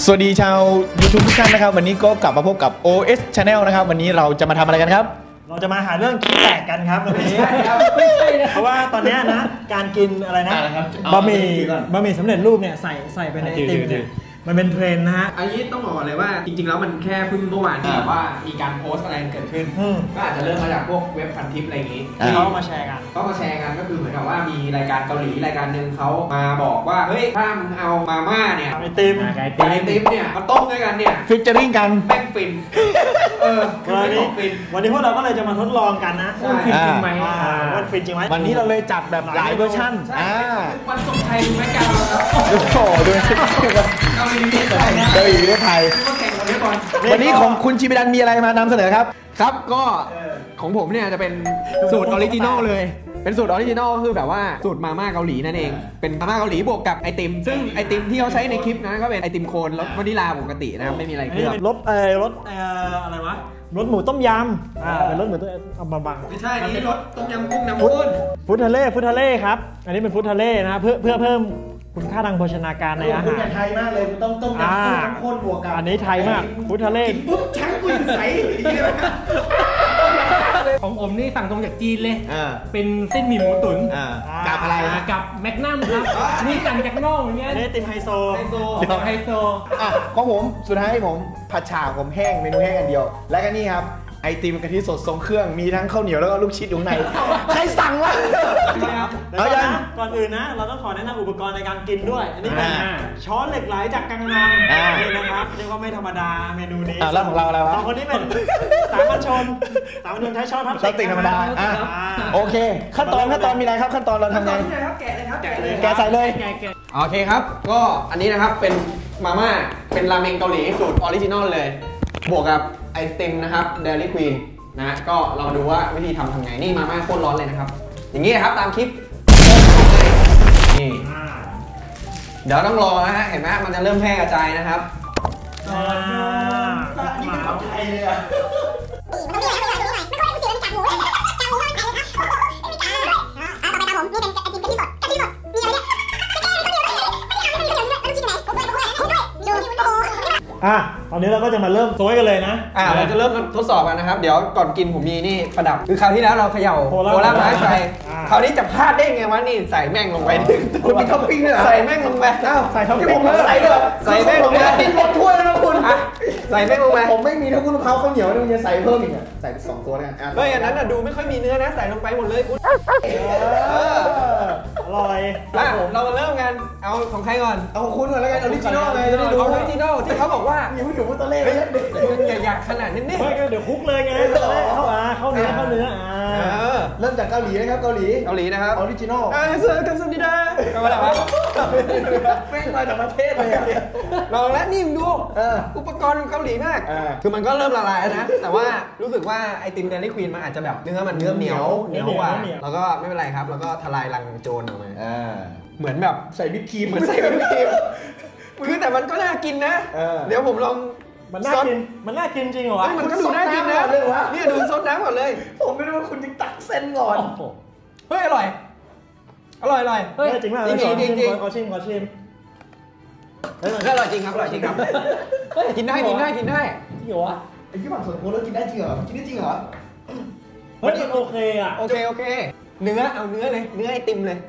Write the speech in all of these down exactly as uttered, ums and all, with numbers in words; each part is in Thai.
สวัสดีชาว YouTube ทุกท่านนะครับวันนี้ก็กลับมาพบกับ โอ เอส Channel นะครับวันนี้เราจะมาทำอะไรกันครับเราจะมาหาเรื่องขี้แตกกันครับวันนี้เพราะว่าตอนนี้นะการกินอะไรนะบะหมี่บะหมี่สำเร็จรูปเนี่ยใส่ใส่ไปในไอติมมันเป็นเทรนนะฮะอันนี้ต้องบอกเลยว่าจริงๆแล้วมันแค่เพิ่งเมื่อวานที่แบบว่ามีการโพสต์อะไรเกิดขึ้นก็อาจจะเริ่มมาจากพวกเว็บพันทิปอะไรอย่างนี้ที่เขามาแชร์กันก็มาแชร์กันก็คือเหมือนกับว่ามีรายการเกาหลีรายการหนึ่งเขามาบอกว่าเฮ้ยถ้ามึงเอามาม่าเนี่ยไอติมไอติมเนี่ยมาต้มด้วยกันเนี่ยฟิชเจอริ่งกันแป้งฟินเออวันนี้วันนี้พวกเราก็เลยจะมาทดลองกันนะว่าฟินจริงไหมว่าฟินจริงไหมวันนี้เราเลยจัดแบบหลายเวอร์ชันอ่าวันทรงไทยแม็กกาครับโอ้โหดูเกาหลีนี่ไทยนะเกาหลีไทยวันนี้ของคุณชิบิดันมีอะไรมานำเสนอครับครับก็ของผมเนี่ยจะเป็นสูตรออริจินอลเลยเป็นสูตรออริจินอลก็คือแบบว่าสูตรมาม่าเกาหลีนั่นเองเป็นมาม่าเกาหลีบวกกับไอติมซึ่งไอติมที่เขาใช้ในคลิปนะก็เป็นไอติมโคนรสวานิลาปกตินะครับไม่มีอะไรเคลือบรสเออรสเอออะไรวะรสหมูต้มยำอ่าเป็นรสหมูต้มเอามาบังไม่ใช่นี่รสต้มยำกุ้งน้ำข้นฟุตทะเลฟุตทะเลครับอันนี้เป็นฟุตทะเลนะเพื่อเพื่อเพิ่มคุณค่าทางโภชนาการในอาหารไทยมากเลยต้องต้มยำกุ้งน้ำข้นบวกกับอันนี้ไทยมากฟุตทะเลปุ๊บชั้นกุ้งใสของผมนี่สั่งตรงจากจีนเลยเป็นเส้นหมี่หมูตุ๋นกับอะไรกับแมกนัมครับนี่สั่งจากนอกอย่างเงี้ยนี่ติมไฮโซไฮโซไฮโซอ่ะของผมสุดท้ายผมผัดฉ่าผมแห้งเมนูแห้งอันเดียวและก็นี่ครับไอติมกะทิสดทรงเครื่องมีทั้งข้าวเหนียวแล้วก็ลูกชิดอยู่ในใครสั่งวะเอาอย่างก่อนอื่นนะเราต้องขอแนะนำอุปกรณ์ในการกินด้วยอันนี้เป็นช้อนเหล็กไหลจากกังนัมนี่นะครับเรียกว่าไม่ธรรมดาเมนูนี้แล้วของเราอะไรวะสองคนนี้เป็นสามัญชนสามัญชนใช้ช้อนพลาสติกธรรมดาโอเคขั้นตอนขั้นตอนมีอะไรครับขั้นตอนเราทำไงแกะเลยครับแกะเลยแกะใส่เลยโอเคครับก็อันนี้นะครับเป็นมาม่าเป็นราเมงเกาหลีสูตรออริจินอลเลยบวกกับไอติมนะครับเดลี่ควีนนะก็เราดูว่าวิธีทำทำไงนี่มาม่าโคตรร้อนเลยนะครับอย่างนี้ครับตามคลิปนี่เดี๋ยวต้องรอนะฮะเห็นไหมมันจะเริ่มแพร่กระจายนะครับอ่านี่เป็นของไทยเลยอ่ะมันต้องเรียกอะไรไม่รู้ไม่รู้ไม่รู้จับหมูจับหมูไม่ไหนเลยครับไม่มีการเอาต่อไปตามผมนี่เป็นไอติมกะทิสดกะทิสดมีอะไรเนี่ยอ่ะตอนนี้เราก็จะมาเริ่มโซยกันเลยนะอ่ะเราจะเริ่มทดสอบกันนะครับเดี๋ยวก่อนกินผมมีนี่ประดับคือคราวที่แล้วเราเขย่าโคลาไม้ใส่คราวนี้จะพลาดได้ไงวะนี่ใส่แม่งลงไปคุณมีท็อปปิ้งด้วยใส่แม่งลงไปอ้าวใส่ท็อปปิ้งผมใส่เลยใส่แม่งลงไปกินหมดถ้วยแล้วนะคุณใส่แม่งลงไปผมไม่มีถ้าคุณมะพร้าวข้าวเหนียวนี่จะใส่เพิ่มอีกอ่ะใส่สองตัวแล้วกันเฮ้ยอันนั้นดูไม่ค่อยมีเนื้อนะใส่ลงไปหมดเลยคุณอร่อยอ่ะเรามาเริ่มกันเอาของใครก่อนเอาของคุณก่อนแล้วกันออริจินอลไงจะได้ดูออริจินอลที่เขาบอกว่าอยู่อยู่มุตเล่เลยมึงอย่าอยากขนาดนี้นี่ไม่ก็เดี๋ยวคุกเลยไงเข้าอ่าเข้าเนื้อเข้าเนื้ออ่าเริ่มจากเกาหลีนะครับเกาหลีเกาหลีนะครับออริจินอลอ่าเสือกันสุดดีด้าเอามาแล้วแม่งมาจากประเทศเลยอ่ะลองแล้วนี่มึงดูอุปกรณ์เกาหลีมากคือมันก็เริ่มละลายนะแต่ว่ารู้สึกว่าไอติมเดลี่ควีนมันอาจจะแบบเนื้อมันเนื้อเหนียวเหนียวกว่าแล้วก็ไม่เป็นไรครับแล้วก็ทลายรังโจรออกมาเหมือนแบบใส่วิปครีมเหมือนใส่วิปครีมคือแต่มันก็น่ากินนะเดี๋ยวผมลองมันน่ากินมันน่ากินจริงเหรอวะมันก็ดูน่ากินนะนี่ดูซดน้ำก่อนเลยผมไม่รู้ว่าคุณจะตักเส้นก่อนเฮ้ยอร่อยอร่อยอร่อยเฮ้ยจริงมากจริงจริงจริงขอชิมขอชิมเฮ้ยอร่อยจริงครับอร่อยจริงครับกินได้กินได้กินได้จริงเหรอวะไอ้ที่ฝั่งส่วนโค้ดแล้วกินได้จริงเหรอกินได้จริงเหรอเฮ้ยโอเคอ่ะโอเคโอเคเนื้อเอาเนื้อเลยเนื้อไอติมเลย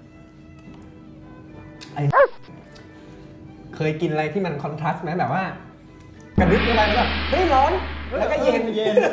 เคยกินอะไรที่มันคอนทราสต์ไหมแบบว่ากระดึ๊บอะไรแบบเฮ้ยร้อนแล้วก็เย็นเย็น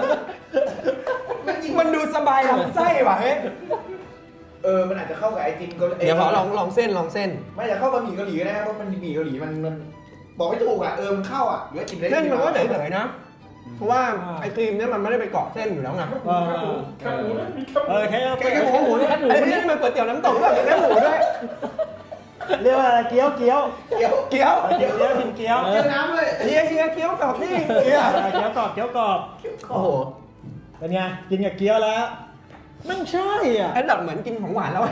มันดูสบายลำไส้ว่ะเฮ้ยเออมันอาจจะเข้ากับไอติมเกาหลีเดี๋ยวขอลองลองเส้นลองเส้นไม่จะเข้าบะหมี่เกาหลีก็ได้เพราะมันหมี่เกาหลีมันมันบอกไม่ถูกอ่ะเออมันเข้าอ่ะหรือว่ากินได้เส้นมันก็เฉยๆนะเพราะว่าไอครีมเนี่ยมันไม่ได้ไปเกาะเส้นอยู่แล้วไงเออเออแค่แค่หมูแค่หมูไอ้นี่มันเปิดเตี๋ยวน้ำตกแบบแค่หมูด้วยเรียกว่าอะไรเกี๊ยวเกี๊ยวเกี๊ยวเกี๊ยวเกี๊ยวเกี๊ยวกินเกี๊ยวเกี๊ยวน้ำเลยเฮียเฮียเกี๊ยวกรอบนี่เกี๊ยวเกี๊ยวกรอบเกี๊ยวกรอบโอ้โหเป็นไงกินกับเกี๊ยวแล้วไม่ใช่อ่ะไอ้แบบเหมือนกินของหวานแล้ว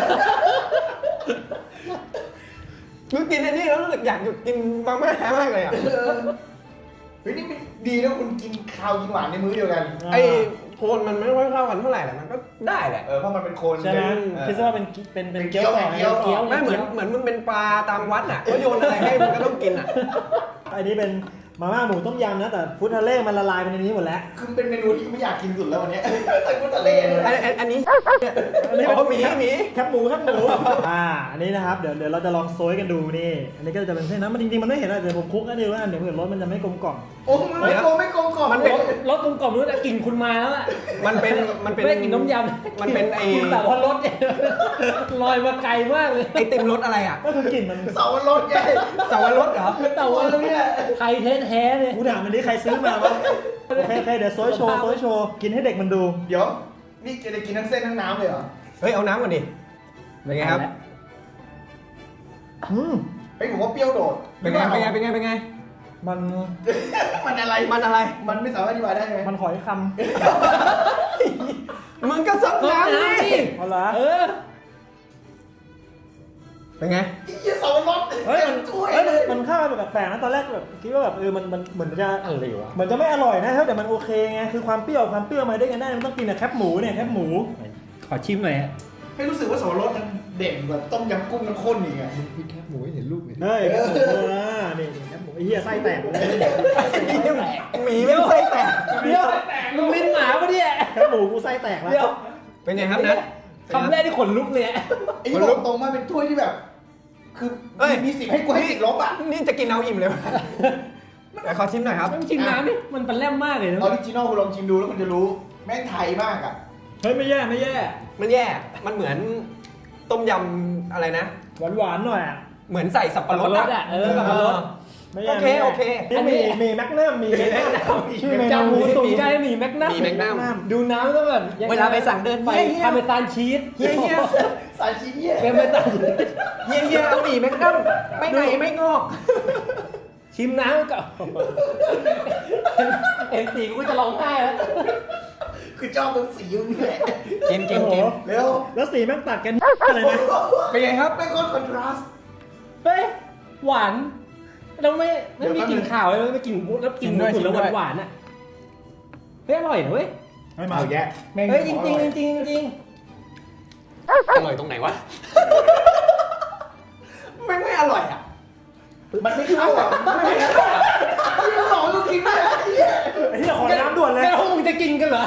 คือกินอันนี้แล้วรู้สึกอยากหยุดกินมาม่ามากเลยอ่ะเฮ้ยนี่ดีนะคุณกินข้าวกินหวานในมื้อเดียวกันไอ้โคนมันไม่ค่อยเข้ากันเท่าไหร่แต่มันก็ได้แหละเออเพราะมันเป็นโคนใช่ไหมเออคิดว่าเป็นเป็นเป็นเป็นเกี๊เกี๊ยยว วเกี๊ยวเกี๊ยวไม่เหมือนเหมือนมึงเป็นปลาตามวัดอ่ะเขาโยนอะไรให้มึงก็ต้องกินอ่ะอันนี้เป็นมาม่าหมูต้มยำนะแต่ฟุตทะเลมันละลายไปในนี้หมดแล้วคือเป็นเมนูที่ไม่อยากกินสุดแล้ววันนี้ไอ้กุ้งทะเลเลยอันอันอันนี้อันนี้อ๋อหมีหมีแคบหมูแคบหมูอ่าอันนี้นะครับเดี๋ยวเดี๋ยวเราจะลองโซยกันดูนี่อันนี้ก็จะเป็นเส้นนะมันจริงๆมันไม่เห็นอะไรแต่ผมคลุกก็ดีว่าเดี๋ยวเผื่อรสมันจะไม่กลมกล่อมโอ้มันไม่กลมไม่กลมกล่อมมันเป็นรสกลมกล่อมรู้แต่กลิ่นคุณมาแล้วอะมันเป็นมันเป็นไม่ได้กลิ่นน้ำยำมันเป็นไอ้กลิ่นแบบว่ารสเนี่ยลอยมาไกลมากเลยไอติมรสอะไรอ่ะก็คือกลิ่นมันเสาวรสไงสาวรสเหรอแต่ว่าเนี่ยไทยแท้ๆเลยกูถามมันนี้ใครซื้อมาวะโอเคโอเคเดี๋ยวโซยโชว์โซยโชว์กินให้เด็กมันดูเดี๋ยวนี่จะกินทั้งเส้นทั้งน้ำเลยเหรอเฮ้ยเอาน้ำก่อนดิเป็นไงครับอืมเฮ้ยผมว่าเปรี้ยวโดดเป็นไงเป็นไงเป็นไงเป็นไงมันมันอะไรมันอะไรมันไม่สามารถอธิบายได้ไงมันหอยคมึงก็ซับน้ำดิำเอาละเออเป็นไงไอ้เหี้ยเสาวรสเฮ้ยมันช่วยเฮ้ยเลยมันเข้ากันแบบแปลกๆนะตอนแรกแบบคิดว่าแบบเออมันมันเหมือนจะอะไรวะเหมือนจะไม่อร่อยนะแต่มันโอเคไงคือความเปรี้ยวความเปรี้ยวมาด้วยกันได้มันต้องกินกับแคบหมูเนี่ยแคบหมูขอชิมหน่อยฮะให้รู้สึกว่าเสาวรสมันเด่นกว่าต้มยำกุ้งน้ำข้นอีกอะพี่แคบหมูให้เห็นรูปหน่อยดิเฮ้ยแคบหมูอ่านี่นี่แคบหมูไอ้เหี้ยไส้แตกเลยหมีไม่ไส้แตกเดี๋ยวมึงลิ้นหมาปะเนี่ยแคบหมูกูไส้แตกแล้วเดี๋ยวเป็นไงครับนะคำแรกที่ขนลุกเลยไอ้ที่บอกตรงมาเป็นถ้วยที่แบบ คือเอ้ยมีสิบให้กูให้สิบลบอ่ะนี่จะกินเอาอิ่มเลยวะแต่ขอชิมหน่อยครับต้องชิมน้ำนี่มันเป็นแล่มมากเลยนะออริจินอลคุณลองชิมดูแล้วคุณจะรู้ แม่งไทยมากอ่ะเฮ้ยไม่แย่ไม่แย่มันแย่ มันเหมือนต้มยำอะไรนะหวานหวานๆหน่อยอ่ะเหมือนใส่สับปะรดรสอ่ะเออกับรสไม่แย่โอเคไม่แย่โอเคนี่มีมีแมกนัมมีแมกนัมชื่อเมนูจำหมูตุ๋นไก่หมี่แมกนัมมีแมกนัมดูน้ำก็แบบเวลาไปสั่งเดินไปพาเมซานชีสเฮียเฮียสายชีเนี่ยเป็นเมซานชีสเฮียเฮียเอาหมี่แมกนัมไม่ไหนไม่งอกชิมน้ำกับเอ็นสีกูจะร้องไห้แล้วคือชอบตรงสีมึงนี่แหละกินกินกินเร็วแล้วสีแม่งตัดกันอะไรนะเป็นไงครับไม่งโคตรคอนทราสต์เฮ้ยหวานแล้วไม่ไม่มีกลิ่นข่าวเลยไม่กลิ่นแล้วกลิ่นหมูตุ๋นแล้วหวานๆอ่ะเฮ้ยอร่อยนะเว้ยไม่มาเอาแยะแม่งเฮ้ยจริงจริงจริงจริงอร่อยตรงไหนวะไม่ไม่อร่อยอ่ะมันไม่เข้าอ่ะมันไม่เข้าอ่ะที่มึงบอกว่ามึงกินไม่ได้ไอ้เหี้ยไอ้เหี้ยขอน้ำด่วนเลยแล้วพวกมึงจะกินกันเหรอ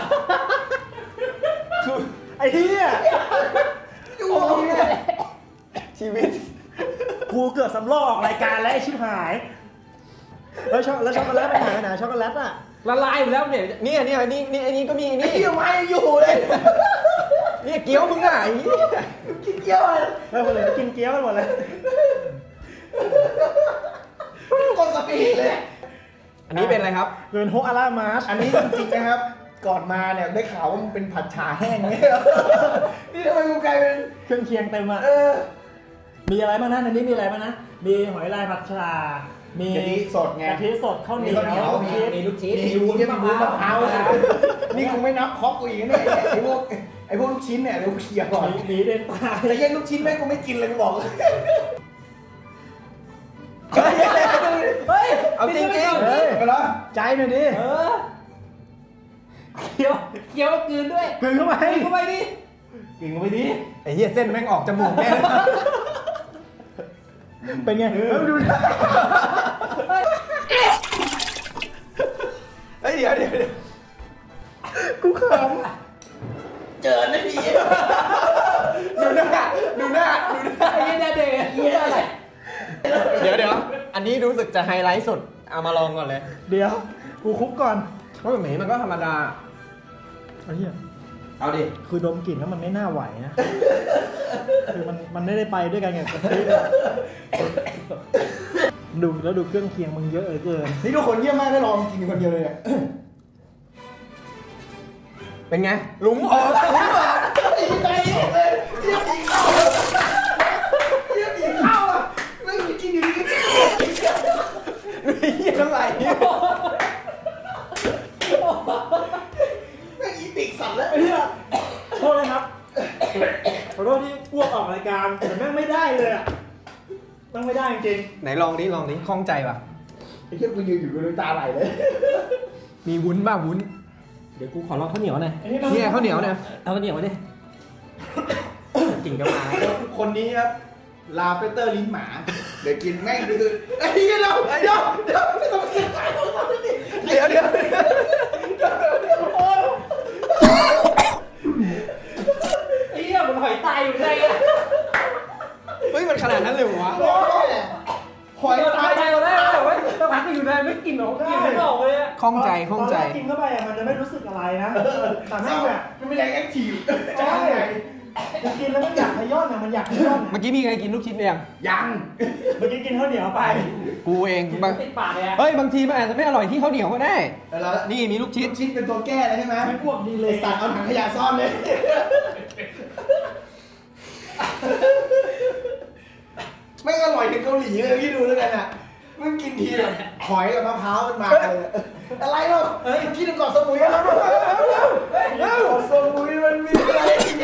ไอ้เหี้ยดูเนี่ยชีวิตกูเกือบสำรอกออกรายการแล้วไอ้ชิบหายแล้วช็อกแล้วช็อกโกแลตไปไหนไหนช็อกโกแลตอ่ะละลายอยู่แล้วเนี่ยเนี่ยเนี่ยนี่นี่อันนี้ก็มีไอ้นี่เหี้ยไม่อยู่เลยเนี่ยเกี๊ยวมึงอ่ะไอ้เหี้ยกินเกี๊ยวเลยเฮ้ยคนเหลือกินเกี๊ยวกันหมดเลยคนสปีดเลยอันนี้เป็นอะไรครับเป็นโฮอาร่ามาร์ชอันนี้จริงๆนะครับ ก่อนมาเนี่ยได้ข่าวว่ามันเป็นผัดฉ่าแห้งเนี่ยนี่ทำไมกูกลายเป็นเครื่องเคียงเต็มอ่ะเออมีอะไรบ้างนะในนี้มีอะไรบ้างนะมีหอยลายผัดชา มีกะทิสดไงกะทิสดข้าวเหนีมียวข้าวเหนียวชีสมีลูกชิ้นมีวุ้นมีวุ้นมะพร้าวนี่กูไม่นับคอกกูอีกนะเนี่ยไอ้พวกไอ้พวกลูกชิ้นเนี่ยเดี๋ยวกูเคลียร์ก่อนหมีเดนตายแต่ยังลูกชิ้นแม่งกูไม่กินเลยกูบอกเลยเฮ้ยเอาจริงๆเฮ้ยไปแล้วใจหน่อยดิเออเคี้ยวเคี้ยวกลืนด้วยกลืนเข้าไปกลืนเข้าไปดิกลืนเข้าไปดิไอ้เหี้ยเส้นแม่งออกจมูกแน่เป็นไงเออดูนะเฮ้ยเดี๋ยวเดี๋ยวเดี๋ยวกูขเจอนาทีดูหน้าดูหน้าดูหน้าไอ้เหี้ยนาเดย์เหี้ยอะไรเดี๋ยวเดี๋ยวอันนี้รู้สึกจะไฮไลท์สุดเอามาลองก่อนเลยำเดี๋ยวกูคุกก่อนเพราะหมีมันก็ธรรมดาไอ้เหี้ยเอาดิคือดมกลิ่นแล้วมันไม่น่าไหวนะ คือมันมันไม่ได้ไปด้วยกันไงกะทิอะดูแล้วดูเครื่องเคียงมึงเยอะเหลือเกินนี่ทุกคนเยี่ยมมากได้ลองกินคนเดียวเลยเนี่ยเป็นไงหลุมออกหลุมออกใจเลยเยี่ยมอีกเข้าเยี่ยมอีกเข้าอ่ะไม่กินอยู่ดีก็เหี้ยน้ำลายเหี้ยไม่อีปิกสั่นแล้วไอ้เหี้ยโทษนะครับขอโทษที่อ้วกออกรายการแต่แม่งไม่ได้เลยอ่ะต้องไม่ได้จริงไหนลองดิลองดิคล่องใจป่ะไอ้เหี้ยกูยืนอยู่กูน้ำตาไหลเลยมีวุ้นบ้าวุ้นเดี๋ยวกูขอลองข้าวเหนียวหน่อยเนี่ยข้าวเหนียวเนี่ยเอาข้าวเหนียวมาดิกินกันมาคนนี้ครับลาเฟเตอร์ลิ้นหมา เดี๋ยวกินแม่งดูดูไอ้เหี้ยเดี๋ยวเดี๋ยวเดี๋ยวไม่ต้องเสียใจผมทำไม่ดีเดี๋ยวเดี๋ยวเดี๋ยวโอ้ยไอ้เหี้ยมันหอยตายอยู่ในอ่ะเฮ้ยมันขนาดนั้นเลยเหรอวะหอยตาตาย ยตายเราได้แต่ว่าต้องพักอยู่ในไม่กินหรอกกินไม่ออกเลยอ่ะคล่องใจคล่องใจตนแรกกินเข้าไปอะมันจะไม่รู้สึกอะไรนะแต่ไม่แบบมันไม่แรงแอคทีฟใช่มันกินแล้วมันอยากขย้อนอะมันอยากขย้อนเมื่อกี้มีใครกินลูกชิ้นหรือยังยังเมื่อกี้กินข้าวเหนียวไปกูเองบางติดปากเลยอ่ะเฮ้ยบางทีมันอาจจะไม่อร่อยที่ข้าวเหนียวก็ได้แล้วนี่มีลูกชิ้นชิ้นเป็นตัวแก้เลยใช่ไหมไม่พวกดีเลยไอ้สัตว์เอาถังขยะซ่อนเลยไม่อร่อยถึงเกาหลีเลยพี่ดูแล้วกันอ่ะมันกินทีแบบหอยกับมะพร้าวมันมาเลยอะไรเนาะเฮ้ยกินก่อนสมุยแล้วก่อนสมุยมันมีอะไร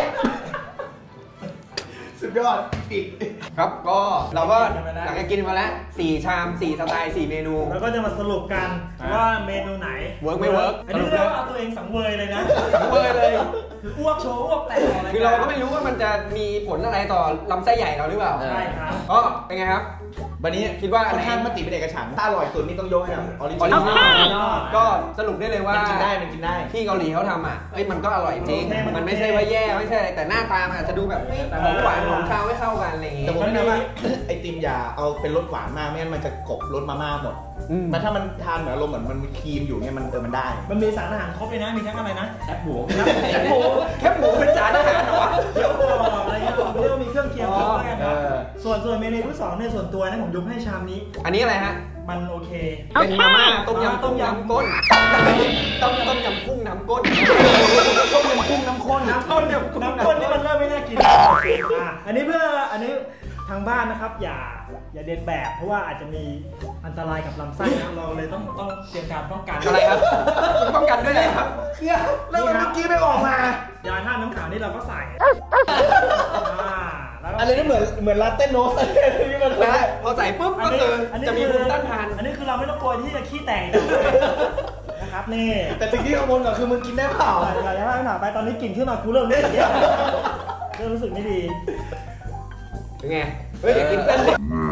สุดยอดอีกครับก็เราก็หลังจากกินมาแล้วสี่ชามสี่สไตล์สี่เมนูแล้วก็จะมาสรุปกันว่าเมนูไหนเวิร์กไม่เวิร์กอันนี้เรียกว่าเอาตัวเองสังเวยเลยนะสังเวยเลยคืออ้วกโชว์อ้วกแตกอะไรคือเราก็ไม่รู้ว่ามันจะมีผลอะไรต่อลำไส้ใหญ่เราหรือเปล่าใช่ครับก็เป็นไงครับวันนี้คิดว่าค่อันอนไหนข้างมติเป็นเอกฉันท์ถ้าอร่อยสุดนี่ต้องยกให้กับออริออริจิจินนออลลก็สรุปได้เลยว่ามันกินได้มันกินได้ที่เกาหลีเขาทำอ่ะเอ้ยมันก็อร่อยจริง มันไม่ใช่ว่าแย่ไม่ใช่อะไรแต่หน้าตามันอาจจะดูแบบของหวานของคาวไม่เข้ากันอะไรอย่างงี้แต่ผมแนะนำว่า ไอติมอย่าเอาเป็นรสหวานมากไม่งั้นมันจะกบรสมาม่าหมดอืมมันถ้ามันทานเหมือนอารมณ์เหมือนมันมีครีมอยู่เนี่ยมันเออมันได้มันมีสารอาหารครบเลยนะ มีทั้งอะไรนะแอปหมูแคบหมูแคบหมูเป็นจานอาหารเหรอวะเดี๋ยวบอกอะไรเงี้ยเรียกว่ามีเครื่องเคียงครบแล้วกันครับเออส่วนส่วนเมนูที่สองในส่วนตัวนะผมยกให้ชามนี้อันนี้อะไรฮะมันโอเคเป็นมาม่าต้มยำต้ต้มมยำยำก้นต้มต้มยำกุ้งน้ำก้นต้มยำกุ้งน้ำข้นน้ำข้นยำกุ้งน้ำน้ำข้ข้นนนี่นี่มัมัน นเริ่มไม่น่ากินอ่ะอันนี้เพื่ออันนี้ทางบ้านนะครับ อย่าอย่าเด็ดแบบเพราะว่าอาจจะมีอันตรายกับลำไส้นะเราเลยต้องต้องเตรียมการป้องกันอะไรครับป้องกันด้วยอะไรครับเนี่ยแล้วมันเมื่อกี้ไม่ออกมายาท่าตุน้ำขาวนี่เราก็ใส่อ่าแล้วก็อะไรนี่เหมือนเหมือนลาเต้นโนสอะไรที่มันนะฮะพอใส่ปุ๊บก็คือจะมีภูมิต้านทานอันนี้คือเราไม่ต้องกลัวที่จะขี้แตกนะครับนี่แต่สิ่งที่กังวลก็คือมึงกินได้เปล่าอย่าอย่าให้หนาไปตอนนี้กลิ่นขึ้นมากูเริ่มได้อย่างเงี้ยเริ่มรู้สึกไม่ดีเป็นไงเฮ้ยอยากกินเส้นดิ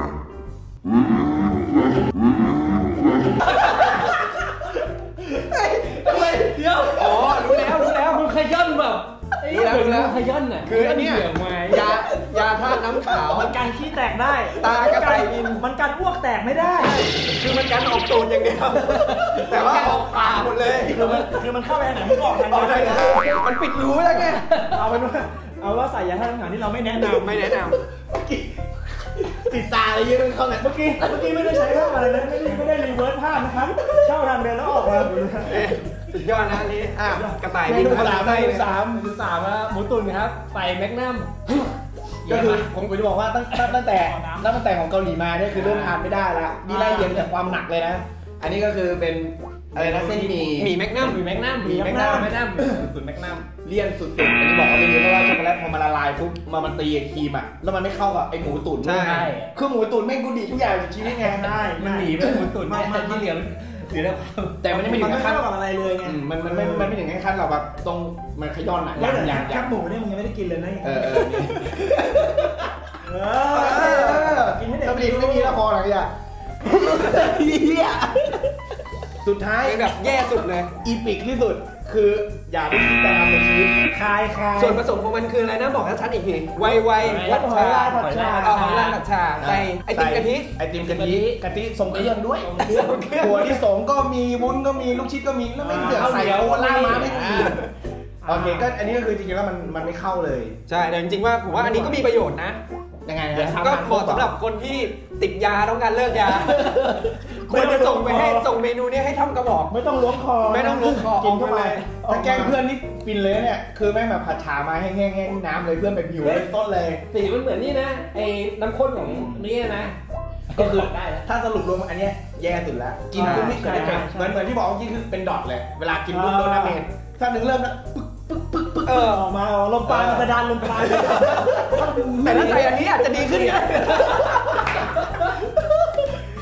ทำไมเดี๋ยวอ๋อรู้แล้วรู้แล้วมันขย้อนแบบไอ้รู้แล้วรู้แล้วขย้อนอ่ะคืออันเนี้ยเหลืองไม้ยายาธาตุน้ำขาวมันการขี้แตกได้ตากระต่ายบินมันการอ้วกแตกไม่ได้คือมันกันออกตูดอย่างเดียวแต่ว่าออกปากหมดเลยคือมันคือมันเข้าไปทางไหนมันก็ออกทางออกได้นั้นนะมันปิดรูไว้แล้วไงเอาเป็นว่าเอาว่าใส่ยาท่าตุน้ำขาวที่เราไม่แนะนำไม่แนะนติดตาอะไรเยอะมันเข้าไหนเมื่อกี้เมื่อกี้ไม่ได้ใช้ภาพอะไรนะไม่ได้ไม่ได้รีเวิร์สภาพนะครับเข้าทางเดินแล้วออกมาำเอ๊ะสุดยอดนะอันนี้อ่ะกระต่ายเมบินนูมาสามไส้เมเลนูยสามคือสามแล้วหมูตุ๋นครับใส่แมกนัมก็คือผมผมจะบอกว่าตั้งตั้งตั้งแต่ตั้งแต่ของเกาหลีมาเนี่ยคือเริ่มทานไม่ได้ละนี่ไล่เรียงจากความหนักเลยนะ อันนี้ก็คือเป็นอะไรนะเส้นหมี่หมี่แมกนัมมีแมกนัมมีแมกนัมแมกนัมตุ๋นแมกนัมเลี่ยนสุดๆ อันนี้บอกว่าเลี่ยนเพราะว่าช็อกโกแลตพอมันละลายปุ๊บมามันตีกับครีมอ่ะ แล้วมันไม่เข้ากับไอหมูตุ๋นใช่คือหมูตุ๋นแม่งกูดีทุกอย่างในชีวิตไงได้มันหนีไปหมูตุ๋นเนี่ยแต่ที่เหลือเหลือแต่ความแต่มันไม่ถึงไม่ขั้นเข้ากับอะไรเลยไงอืมมันมันไม่มันไม่ถึงขั้นเราแบบตรงมันขย้อนอ่ะแล้วยังแต่ยังแคยังบหมูเนี่ยมึงยังไม่ได้กินเลยนะเออเออนี่เอเอออกินให้เด็กสำลีไม่มีละครอะไรอ่ะเหี้ยสุดท้ายเป็นแบบแย่สุดเลยอีปิกที่สุดคืออย่าได้คิดแต่ทำในชีวิตคายคายส่วนผสมของมันคืออะไรนะบอกชัดๆอีกทีไวไวผัดหอยชาลายผัดชาเอาหอยลายผัดชาใส่ไอติมกะทิไอติมกะทิกะทิทรงเครื่องด้วยหัวที่สองก็มีวุ้นก็มีลูกชิดก็มีแล้วไม่เสือกใส่โคล่ามาไม่มีโอเคก็อันนี้ก็คือจริงๆแล้วมันมันไม่เข้าเลยใช่แต่จริงๆว่าผมว่าอันนี้ก็มีประโยชน์นะยังไงเดี๋ยวฮะทำก็เหมาะสำหรับคนที่ติดยาต้องการเลิกยาควรจะส่งไปให้ส่งเมนูนี้ให้ทำกระบอกไม่ต้องล้วงคอไม่ต้องล้วงคอกินเข้าไปถ้าแกล้งเพื่อนนี่ฟินเลยเนี่ยคือแม่งแบบผัดฉามาแห้งๆแห้งน้ำเลยเพื่อนแบบหิวเลยต้นเลยสีมันเหมือนนี่นะไอ้น้ำข้นของนี่นะก็คือได้แล้วถ้าสรุปรวมอันเนี้ยแย่สุดแล้วกินปุ๊บนี่เกิดเอฟเฟกต์เหมือนเหมือนที่บอกเมื่อกี้คือเป็นดอทเลยเวลากินปุ๊บโดนน้ำเมนสักหนึ่งเริ่มแล้วปึ๊กปึ๊กปึ๊กปึ๊กเออออกมาลมปานกระดานลมปานแต่ถ้าใส่อันนี้อาจจะดีขึ้นไง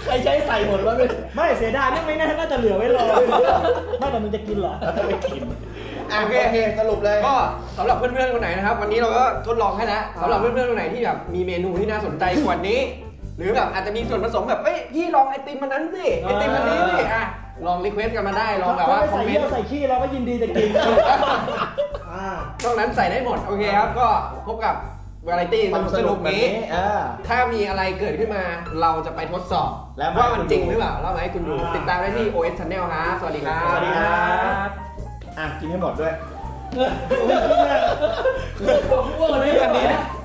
ใครใช้ใส่หมดวะเนี่ยไม่เสียดายไม่ไม่น่าน่าจะเหลือไว้รอไม่แต่มึงจะกินเหรอไม่กินโอเคโอเคสรุปเลยก็สำหรับเพื่อนๆคนไหนนะครับ วันนี้เราก็ทดลองให้แล้วสำหรับเพื่อนๆคนไหนที่แบบมีเมนูที่น่าสนใจกว่านี้ หรือแบบอาจจะมีส่วนผสมแบบเอ้ยพี่ลองไอติมมันนั้นสิไอติมมันนี้สิอ่ะลองรีเควสกันมาได้ลองแบบว่าคอมใส่เมเยี่นยวต์ใส่ขี้เราก็ยินดีจะกินตรงนั้นใส่ได้หมดโอเคครับก็พบกับวาไรตี้ความสสนุนุกกแบบนี้นี้เออถ้ามีอะไรเกิดขึ้นมาเราจะไปทดสอบแล้วมาว่ามันให้คุณจริงดูหรือเปล่าแล้วมาให้คุณดูอ่าติดตามได้ที่ โอ เอส Channel ฮะสวัสดีครับสวัสดีครับ อ่ะ กินให้หมดด้วยเอออ้วนเลยอันนี้นะ